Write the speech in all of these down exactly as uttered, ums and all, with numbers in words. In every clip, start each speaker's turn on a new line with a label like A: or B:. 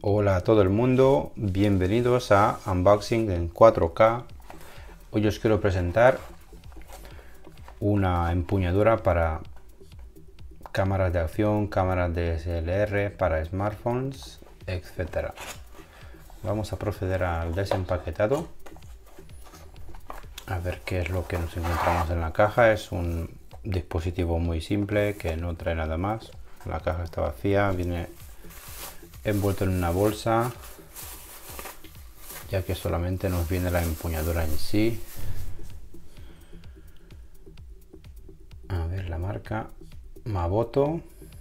A: Hola a todo el mundo, bienvenidos a Unboxing en cuatro K. Hoy os quiero presentar una empuñadura para cámaras de acción, cámaras de D S L R, para smartphones, etcétera. Vamos a proceder al desempaquetado. A ver qué es lo que nos encontramos en la caja. Es un dispositivo muy simple que no trae nada más. La caja está vacía, viene envuelto en una bolsa, ya que solamente nos viene la empuñadura en sí. A ver la marca, Maboto.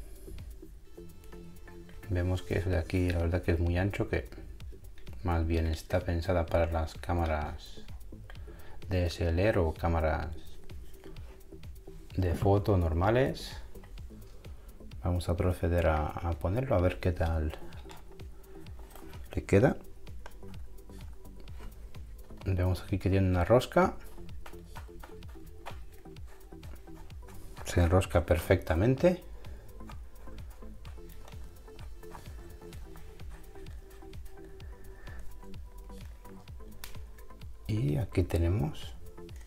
A: Vemos que eso de aquí la verdad que es muy ancho, que más bien está pensada para las cámaras D S L R o cámaras de foto normales. Vamos a proceder a, a ponerlo a ver qué tal le queda. Vemos aquí que tiene una rosca, se enrosca perfectamente. Y aquí tenemos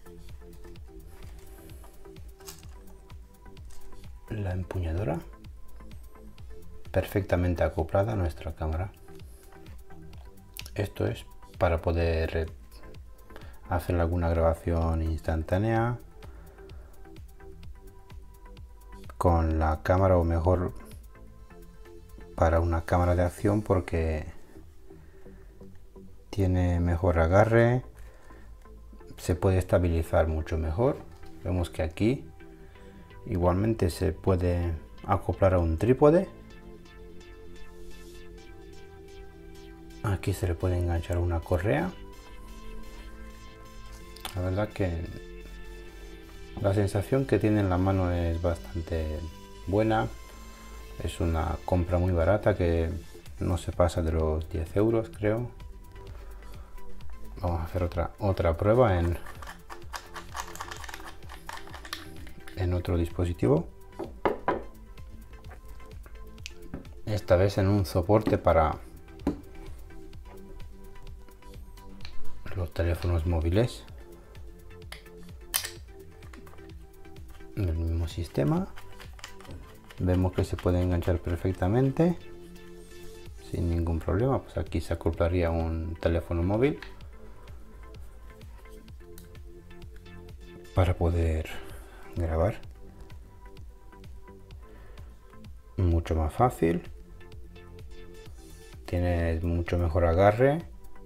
A: la empuñadura perfectamente acoplada a nuestra cámara. Esto es para poder hacer alguna grabación instantánea con la cámara, o mejor para una cámara de acción, porque tiene mejor agarre, se puede estabilizar mucho mejor. Vemos que aquí igualmente se puede acoplar a un trípode. Aquí se le puede enganchar una correa. La verdad que la sensación que tiene en la mano es bastante buena. Es una compra muy barata, que no se pasa de los diez euros, creo. Vamos a hacer otra otra prueba en en otro dispositivo, esta vez en un soporte para los teléfonos móviles. El mismo sistema, vemos que se puede enganchar perfectamente sin ningún problema. Pues aquí se acoplaría un teléfono móvil para poder grabar mucho más fácil. Tiene mucho mejor agarre.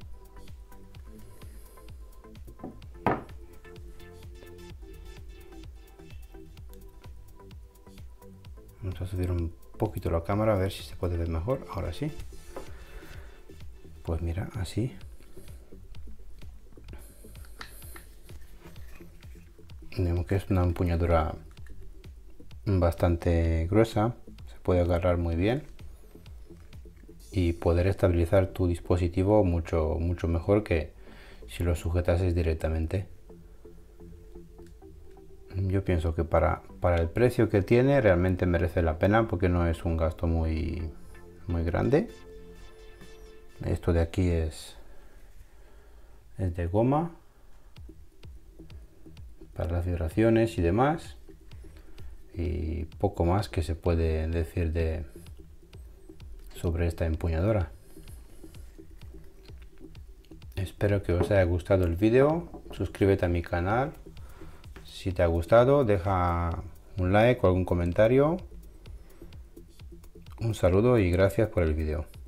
A: Vamos a subir un poquito la cámara a ver si se puede ver mejor. Ahora sí. Pues mira, así. Vemos que es una empuñadura bastante gruesa, se puede agarrar muy bien y poder estabilizar tu dispositivo mucho mucho mejor que si lo sujetases directamente. Yo pienso que para, para el precio que tiene realmente merece la pena, porque no es un gasto muy, muy grande. Esto de aquí es, es de goma para las vibraciones y demás, y poco más que se puede decir de sobre esta empuñadura. Espero que os haya gustado el vídeo. Suscríbete a mi canal si te ha gustado, deja un like o algún comentario. Un saludo y gracias por el vídeo.